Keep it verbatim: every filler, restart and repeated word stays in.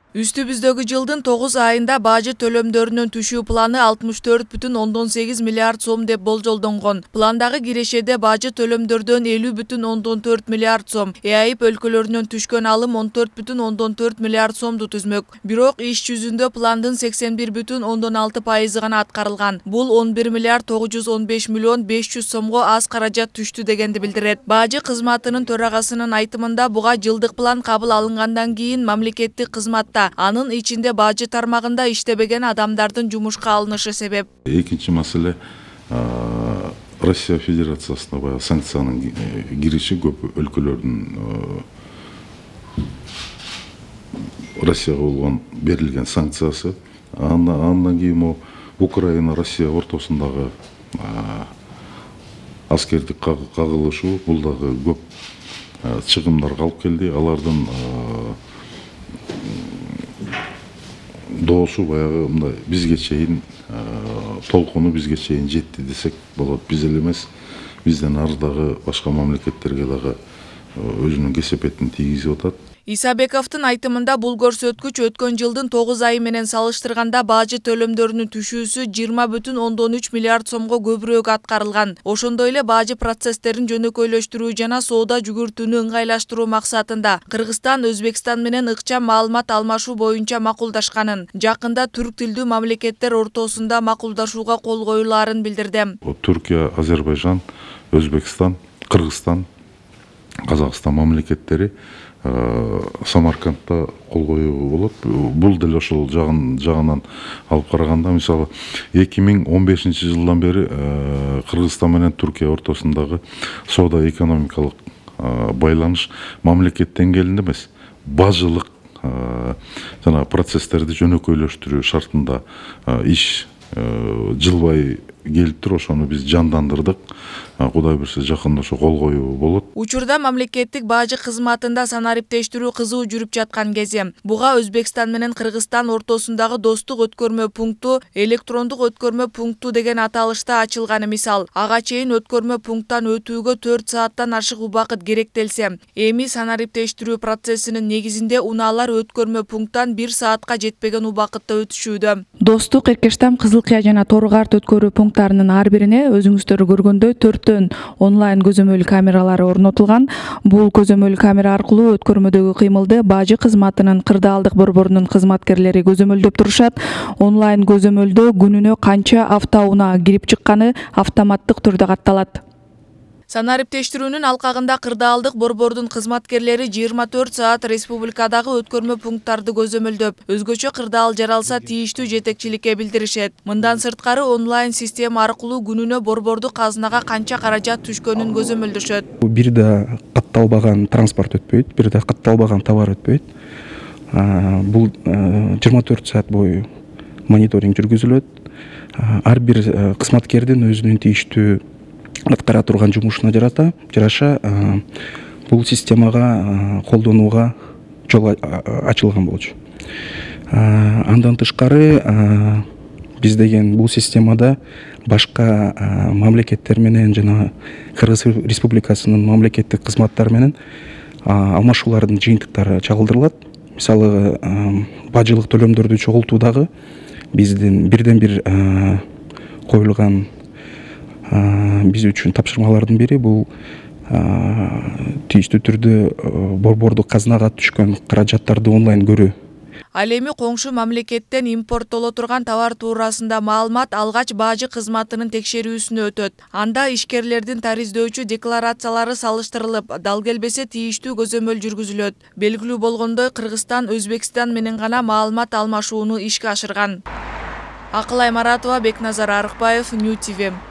Үстүбүздөгү жылдын тогуз айында бажы төлөмдөрүнүн түшүү планы алтымыш төрт бүтүн ондон сегиз миллиард сом деп болжолдонгон. Пландагы кирешеде бажы төлөмдөрдөн элүү бүтүн ондон төрт миллиард сом, ЭАИП өлкөлөрүнөн түшкөн алым он төрт бүтүн ондон төрт миллиард сомду түзмөк. Бирок иш жүзүндө пландын сексен бир бүтүн ондон алты пайызы гана аткарылган. Бул он бир миллиард тогуз жүз он беш миллион беш жүз сомго аз каражат түштү дегенди билдирет. Бажы кызматынын төрагасынын айтымында буга жылдык план кабыл алынгандан кийин мамлекеттик кызматта, анын ичинде бажы тармагында иштебеген адамдардын жумушка алынышы себеп. Экинчи маселе Россия Федерациясына баягы санкциянын кириши көп өлкөлөрдүн Россияга болгон берилген санкциясы. Андан кийин Украина Россия ортосундагы аскердик кагылышуу, бул дагы көп чыгымдарга алып келди. Алардын доосу баягы мындай бизге чейин толкуну бизге чейин жетти десек болот. Биз эле эмес, бизден ардагы башка мамлекеттерге дагы өзүнүн кесепетин тийгизип атат. Исабековдун айтымында бул көрсөткүч өткөн жылдын тогуз айы менен салыштырганда бажы төлөмдөрүнүн түшүүсү жыйырма бүтүн ондон үч миллиард сомго көбүрөөк аткарылган. Ошондой эле бажы процесстерин жөнөкөйлөштүрүү жана соода жүгүртүүнү ыңгайлаштыруу максатында Кыргызстан Өзбекстан менен ыкчам маалымат алмашуу боюнча макулдашканын, жакында түрк тилдүү мамлекеттер ортосунда макулдашууга кол коюлаарын билдирди. Түркия, Азербайжан, Өзбекстан, Кыргызстан, Казакстан мамлекеттери Самаркандта кол коюуга болот. Бул деле ошол жагынан алып караганда, мисалы эки миң он бешинчи жылдан бери Кыргызстан менен Түркия ортосундагы соода экономикалык байланыш мамлекет деңгээлинде эмес, бажылык жана процесстерди жөнөкөйлөштүрүү шартында иш жылбай келиптир. Ошону биз жандандырдык. Кудай буйрса жакында ошо кол коюу болот. Учурда мамлекеттик бажы кызматында санариптештирүү кызуу жүрүп жаткан кези. Буга Өзбекстан менен Кыргызстан ортосундагы достук өткөрмө пункту, электрондук өткөрмө пункту деген аталышта ачылганы мисал. Ага чейин өткөрмө пункттан өтүүгө төрт сааттан ашык убакыт керектелсе, эми санариптештирүү процессинин негизинде унаалар өткөрмө пункттан бир саатка жетпеген убакытта өтүшүүдө. Достук, Эркештам, Кызылкыя жана Тору Карт өткөрүү пункттарынын ар бирине өзүңүздөр көргөндөй төрттөн онлайн көзөмөл камералары орнотулган. Бул көзөмөл камера аркылуу өткөрмөдөгү кыймылды бажы кызматынын кырдаалдык борборунун кызматкерлери көзөмөлдөп турушат. Онлайн көзөмөлдө күнүнө канча автоунаа кирип чыкканы автоматтык түрдө катталат. Санариптештирүүнүн алкагында кырдаалдык борбордун кызматкерлери жыйырма төрт саат республикадагы өткөрмө пункттарды көзөмөлдөп, өзгөчө кырдаал жаралса тийиштүү жетекчиликке билдиришет. Мындан сырткары онлайн система аркылуу күнүнө борбордук казынага канча каражат түшкөнүн көзөмөлдөшөт. Бир да катталбаган транспорт өтпөйт, бир да катталбаган товар өтпөйт. Бул жыйырма төрт саат бою мониторинг жүргүзүлөт. Ар бир кызматкердин өзүнүн тийиштүү аткара турган жумушуна жарата жараша бул системага колдонууга жол ачылган болчу. Андан тышкары биз деген бул системада башка мамлекеттер менен жана Кыргыз Республикасынын мамлекеттик кызматтары менен алмашуулардын жыйынтыктары чагылдырылат. Мисалы бажылык төлөмдөрдү чогултуудагы биздин бирден бир коюлган биз үчүн тапшырмалардын бири бул тийиштүү түрдө борбордук казынага түшкөн каражаттарды онлайн көрүү. Ал эми коңшу мамлекеттен импорттоло турган товар туурасында маалымат алгач бажы кызматынын текшерүүсүнө өтөт. Анда ишкерлердин тариздөөчү декларациялары салыштырылып, дал келбесе тийиштүү көзөмөл жүргүзүлөт. Белгилүү болгондой, Кыргызстан Өзбекстан менен гана маалымат алмашууну ишке ашырган. Акылай Маратова, Бекназар Арыкбаев, Нью ти ви.